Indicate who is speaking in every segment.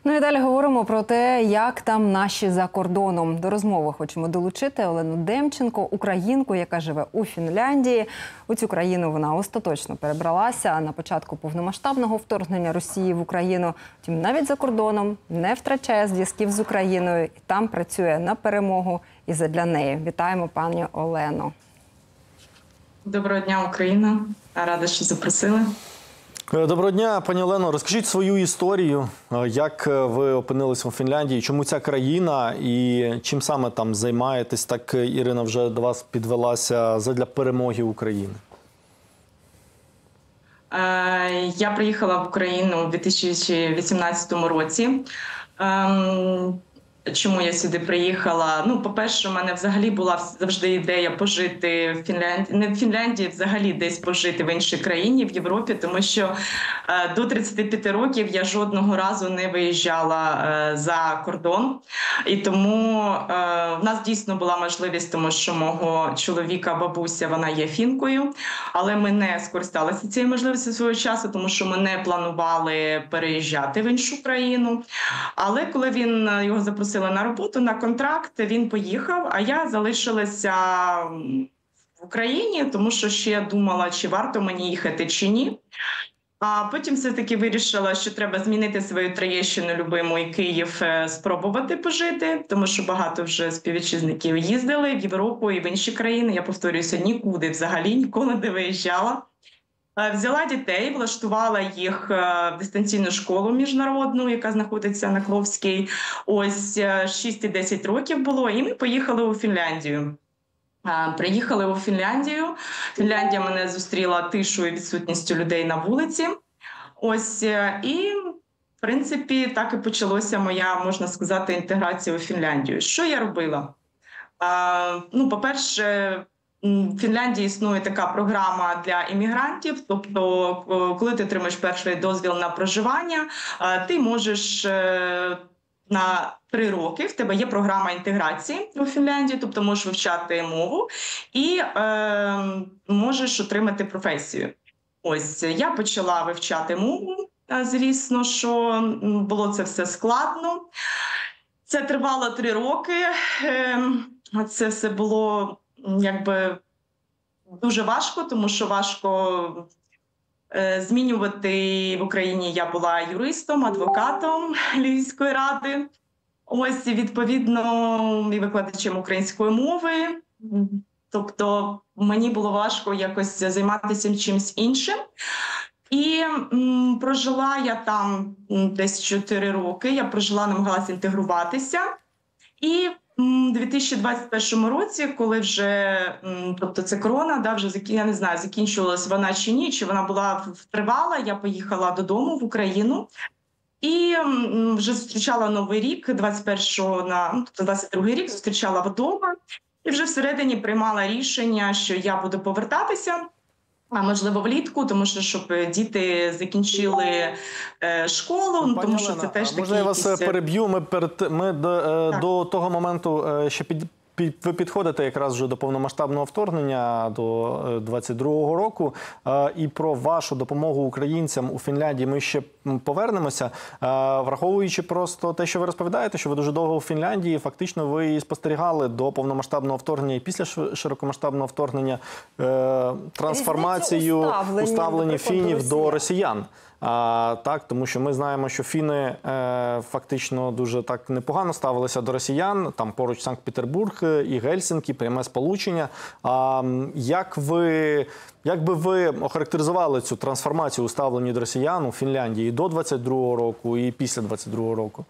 Speaker 1: Ну і далі говоримо про те, як там наші за кордоном. До розмови хочемо долучити Олену Демченко, українку, яка живе у Фінляндії. У цю країну вона остаточно перебралася на початку повномасштабного вторгнення Росії в Україну. Втім, навіть за кордоном не втрачає зв'язків з Україною і там працює на перемогу і задля неї. Вітаємо, пані Олено.
Speaker 2: Доброго дня, Україна. Рада, що запросили.
Speaker 3: Доброго дня, пані Олено. Розкажіть свою історію, як ви опинилися у Фінляндії, чому ця країна і чим саме там займаєтесь? Так Ірина вже до вас підвелася задля перемоги України.
Speaker 2: Я приїхала в Україну у 2018 році. Чому я сюди приїхала? Ну, по-перше, у мене взагалі була завжди ідея пожити в Фінляндії, не в Фінляндії, взагалі десь пожити в іншій країні, в Європі, тому що до 35 років я жодного разу не виїжджала за кордон. І тому в нас дійсно була можливість, тому що мого чоловіка, бабуся, вона є фінкою, але ми не скористалися цією можливістю свого часу, тому що ми не планували переїжджати в іншу країну. Але коли його запросили на роботу, на контракт, він поїхав, а я залишилася в Україні, тому що ще думала, чи варто мені їхати, чи ні. А потім все-таки вирішила, що треба змінити свою Троєщину любиму і Київ, спробувати пожити, тому що багато вже співвітчизників їздили в Європу і в інші країни. Я повторююся, нікуди взагалі, ніколи не виїжджала. Взяла дітей, влаштувала їх в дистанційну школу міжнародну, яка знаходиться на Кловській. Ось 6 і 10 років було, і ми поїхали у Фінляндію. Приїхали у Фінляндію. Фінляндія мене зустріла тишою і відсутністю людей на вулиці. Ось, і, в принципі, так і почалася моя, можна сказати, інтеграція у Фінляндію. Що я робила? Ну, по-перше, в Фінляндії існує така програма для іммігрантів, тобто коли ти отримаєш перший дозвіл на проживання, ти можеш на 3 роки, в тебе є програма інтеграції у Фінляндії, тобто можеш вивчати мову і можеш отримати професію. Ось, я почала вивчати мову, звісно, що було це все складно. Це тривало 3 роки, це все було якби дуже важко, тому що важко змінювати в Україні. Я була юристом, адвокатом Львівської ради, ось відповідно і викладачем української мови. Тобто мені було важко якось займатися чимось іншим. І прожила я там десь 4 роки, я прожила, намагалася інтегруватися. І у 2021 році, коли вже, тобто це корона, да, вже, я не знаю, закінчувалась вона чи ні, чи вона була тривала, я поїхала додому в Україну і вже зустрічала Новий рік, 22-й рік зустрічала вдома і вже всередині приймала рішення, що я буду повертатися, а можливо влітку, тому що щоб діти закінчили школу, тому що це теж такі...
Speaker 3: Може, я вас переб'ю, ми до того моменту ще ви підходите якраз вже до повномасштабного вторгнення, до 22-го року, і про вашу допомогу українцям у Фінляндії ми ще повернемося. Враховуючи просто те, що ви розповідаєте, що ви дуже довго у Фінляндії, фактично ви спостерігали до повномасштабного вторгнення і після широкомасштабного вторгнення трансформацію уставлення фінів до росіян. Так, тому що ми знаємо, що фіни фактично дуже так непогано ставилися до росіян, там поруч Санкт-Петербург і Гельсінкі, пряме сполучення. Як би ви охарактеризували цю трансформацію у ставленні до росіян у Фінляндії до 22-го року і після 22-го року?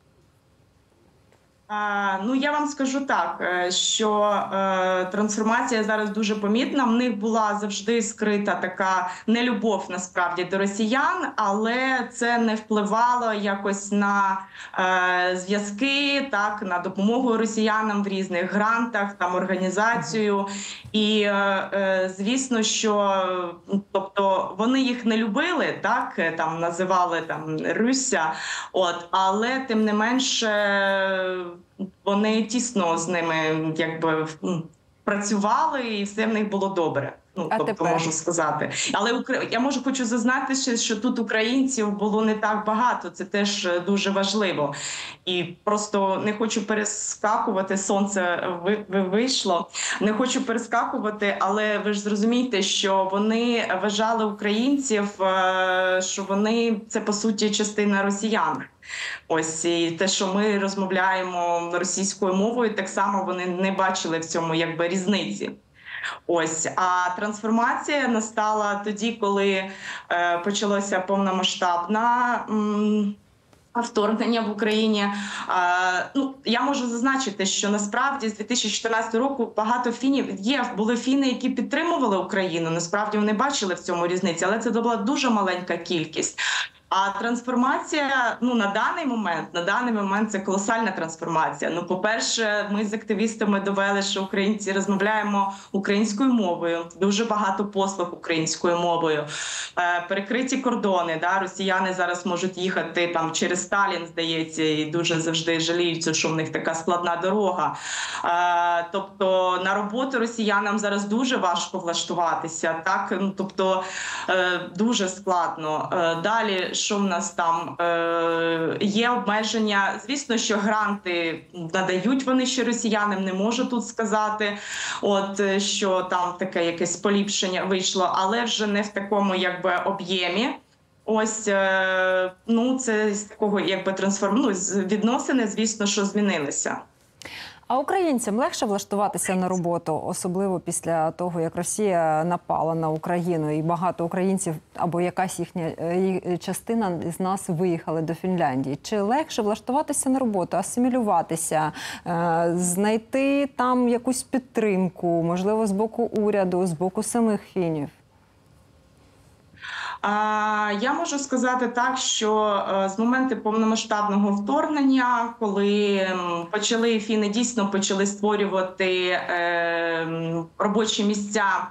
Speaker 2: Ну, я вам скажу так, що трансформація зараз дуже помітна. В них була завжди скрита така нелюбов, насправді, до росіян, але це не впливало якось на зв'язки, так, на допомогу росіянам в різних грантах, там, організацію. І, звісно, що, тобто, вони їх не любили, так, там, називали там Руся, але, тим не менше, вони тісно з ними якби працювали і все в них було добре. Ну,
Speaker 1: А
Speaker 2: тобто
Speaker 1: тепер?
Speaker 2: можу сказати. Але я хочу зазначити, що тут українців було не так багато. Це теж дуже важливо. І просто не хочу перескакувати. Сонце вийшло. Не хочу перескакувати, але ви ж зрозумієте, що вони вважали українців, що вони це по суті частина росіян. Ось і те, що ми розмовляємо російською мовою, так само вони не бачили в цьому якби різниці. Ось, а трансформація настала тоді, коли почалося повномасштабне вторгнення в Україні. Ну, я можу зазначити, що насправді з 2014 року багато фінів були фіни, які підтримували Україну. Насправді вони бачили в цьому різниці, але це була дуже маленька кількість. А трансформація, ну, на даний момент це колосальна трансформація. Ну, по-перше, ми з активістами довели, що українці розмовляємо українською мовою, дуже багато послуг українською мовою, перекриті кордони, да, росіяни зараз можуть їхати там через Сталін, здається, і дуже завжди жаліються, що в них така складна дорога. Тобто на роботу росіянам зараз дуже важко влаштуватися, так, ну, тобто дуже складно. Далі, що в нас там? Є обмеження. Звісно, що гранти надають вони ще росіянам, не можу тут сказати, от, що там таке якесь поліпшення вийшло, але вже не в такому якби об'ємі. Ось, ну, це з такого якби відносини, звісно, що змінилися.
Speaker 1: А українцям легше влаштуватися на роботу, особливо після того, як Росія напала на Україну, і багато українців або якась їхня частина з нас виїхали до Фінляндії. Чи легше влаштуватися на роботу, асимілюватися, знайти там якусь підтримку, можливо, з боку уряду, з боку самих фінів?
Speaker 2: Я можу сказати так, що з моменту повномасштабного вторгнення, коли фіни дійсно почали створювати робочі місця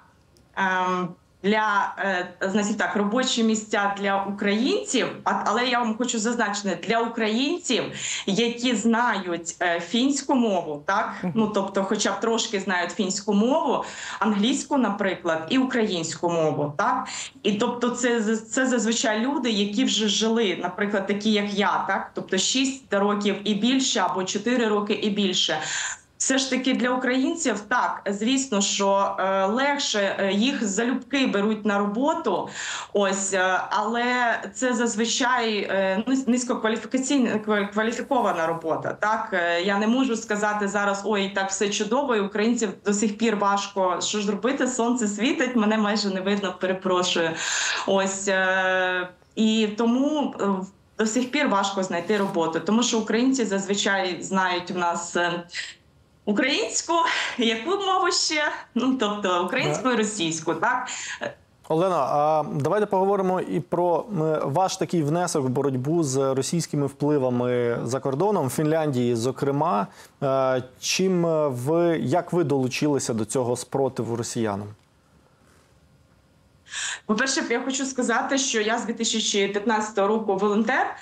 Speaker 2: робочі місця для українців, але я вам хочу зазначити, для українців, які знають фінську мову, так? Ну, тобто хоча б трошки знають фінську мову, англійську, наприклад, і українську мову, так? І тобто це зазвичай люди, які вже жили, наприклад, такі як я, так? Тобто 6 років і більше, або 4 роки і більше. Все ж таки для українців, так, звісно, що легше їх залюбки беруть на роботу, але це зазвичай низькокваліфікована робота. Так? Я не можу сказати зараз, ой, так все чудово, і українців до сих пір важко, що ж робити, сонце світить, мене майже не видно, перепрошую. І тому до сих пір важко знайти роботу, тому що українці зазвичай знають у нас українську, яку мову ще? Ну, тобто українську і російську, так?
Speaker 3: Олена, а давайте поговоримо і про ваш такий внесок в боротьбу з російськими впливами за кордоном, в Фінляндії, зокрема. Як ви долучилися до цього спротиву росіянам?
Speaker 2: По-перше, я хочу сказати, що я з 2015 року волонтер.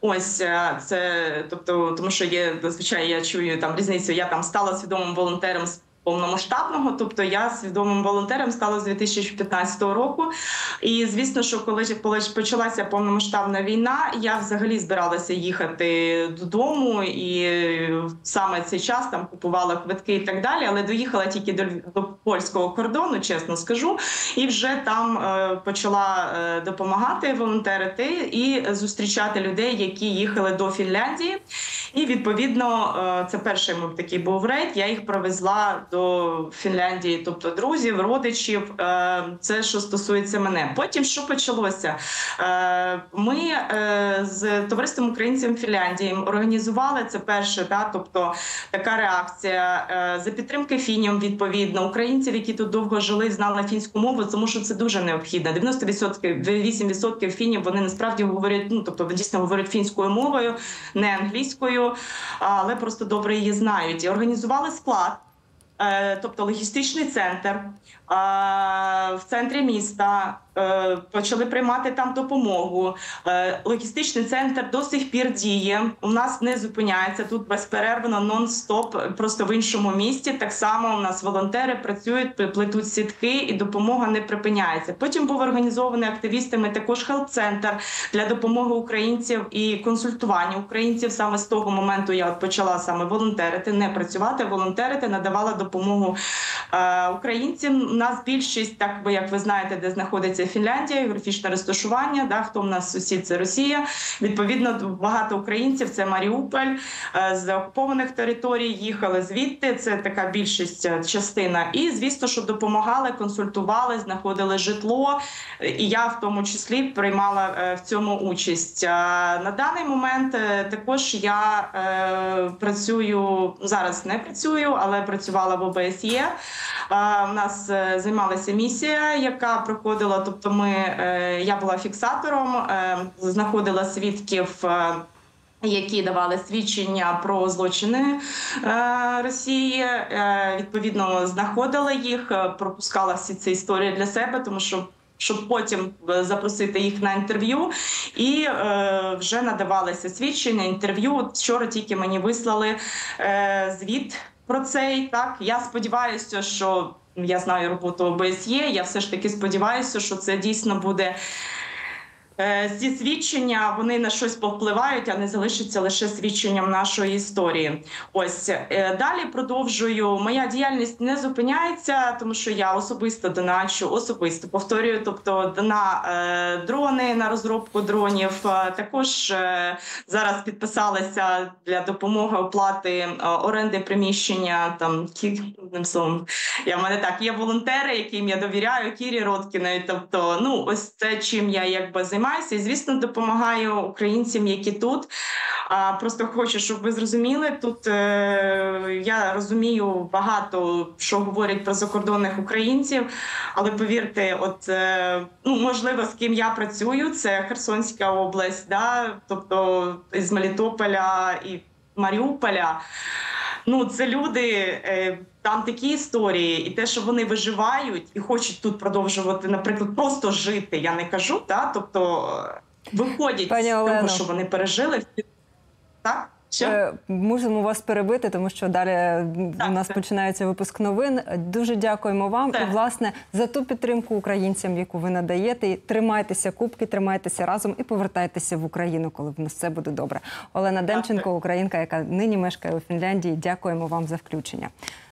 Speaker 2: Тому що зазвичай я чую там різницю. Я там стала свідомим волонтером з повномасштабного, тобто я свідомим волонтером стала з 2015 року. І звісно, що коли почалася повномасштабна війна, я взагалі збиралася їхати додому, і саме цей час там купувала квитки і так далі, але доїхала тільки до польського кордону, чесно скажу, і вже там почала допомагати, волонтерити і зустрічати людей, які їхали до Фінляндії. І відповідно, це перший такий був рейд, я їх провезла до Фінляндії, тобто друзів, родичів, це що стосується мене. Потім що почалося? Ми з товариством українців Фінляндії організували, це перше, тобто така реакція, за підтримки фінів, відповідно, українців, які тут довго жили, знали фінську мову, тому що це дуже необхідно. 98% фінів, вони насправді говорять, тобто дійсно говорять фінською мовою, не англійською, але просто добре її знають. І організували склад, тобто логістичний центр в центрі міста, почали приймати там допомогу. Логістичний центр до сих пір діє. У нас не зупиняється тут безперервно, нон-стоп, просто в іншому місті. Так само у нас волонтери працюють, плетуть сітки, і допомога не припиняється. Потім був організований активістами також хелп-центр для допомоги українців і консультування українців. Саме з того моменту я почала саме волонтерити, не працювати, волонтерити, надавала допомогу українцям. У нас більшість, так як ви знаєте, де знаходиться Фінляндія, географічне розташування, да, хто в нас сусід, це Росія. Відповідно, багато українців, це Маріуполь, з окупованих територій, їхали звідти, це така більшість, частина. І, звісно, що допомагали, консультували, знаходили житло, і я в тому числі приймала в цьому участь. На даний момент також я працюю, зараз не працюю, але працювала в ОБСЄ. У нас займалася місія, яка проходила, тобто я була фіксатором, знаходила свідків, які давали свідчення про злочини Росії. Відповідно, знаходила їх, пропускала всі ці історії для себе, тому що щоб потім запросити їх на інтерв'ю, і вже надавалися свідчення, інтерв'ю. От вчора тільки мені вислали звіт про цей. Так, я сподіваюся, що я знаю роботу ОБСЄ, я все ж таки сподіваюся, що це дійсно буде. Ці свідчення, вони на щось повпливають, а не залишаться лише свідченням нашої історії. Ось, далі продовжую. Моя діяльність не зупиняється, тому що я особисто доначу, особисто повторюю, тобто на дрони, на розробку дронів. Також зараз підписалася для допомоги оплати оренди приміщення, там, в мене так, є волонтери, яким я довіряю, Кірі Роткіної, тобто, ну, ось це, чим я якби займаюся. І, звісно, допомагаю українцям, які тут. Просто хочу, щоб ви зрозуміли, тут я розумію багато, що говорять про закордонних українців, але повірте, можливо, з ким я працюю, це Херсонська область, да? Тобто з Мелітополя і Маріуполя. Ну, це люди, там такі історії, і те, що вони виживають і хочуть тут продовжувати, наприклад, просто жити, я не кажу, да? Тобто виходять
Speaker 1: Пані
Speaker 2: з того,
Speaker 1: Олено,
Speaker 2: що вони пережили. Так? Що?
Speaker 1: Мусимо вас перебити, тому що далі у нас починається випуск новин. Дуже дякуємо вам і, власне, за ту підтримку українцям, яку ви надаєте. І тримайтеся кубки, тримайтеся разом і повертайтеся в Україну, коли в нас все буде добре. Олена Демченко, українка, яка нині мешкає у Фінляндії. Дякуємо вам за включення.